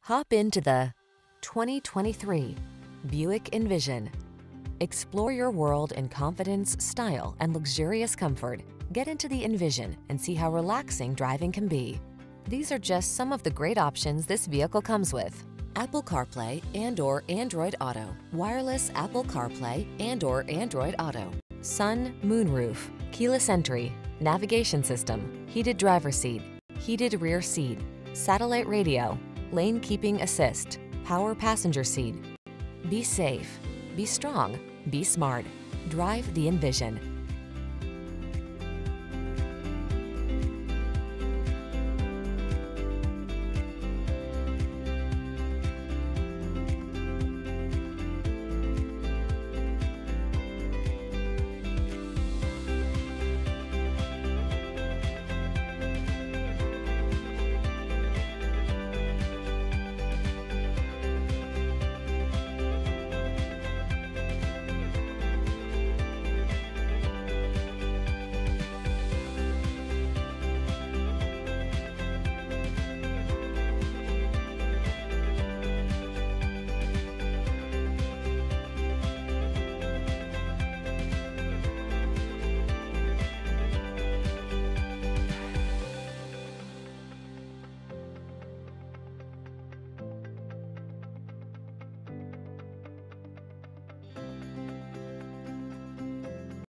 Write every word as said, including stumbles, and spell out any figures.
Hop into the twenty twenty-three Buick Envision. Explore your world in confidence, style, and luxurious comfort. Get into the Envision and see how relaxing driving can be. These are just some of the great options this vehicle comes with: Apple CarPlay and or Android Auto, wireless Apple CarPlay and or Android Auto, sun, moonroof, keyless entry, navigation system, heated driver's seat, heated rear seat, satellite radio, lane keeping assist, power passenger seat. Be safe, be strong, be smart. Drive the Envision.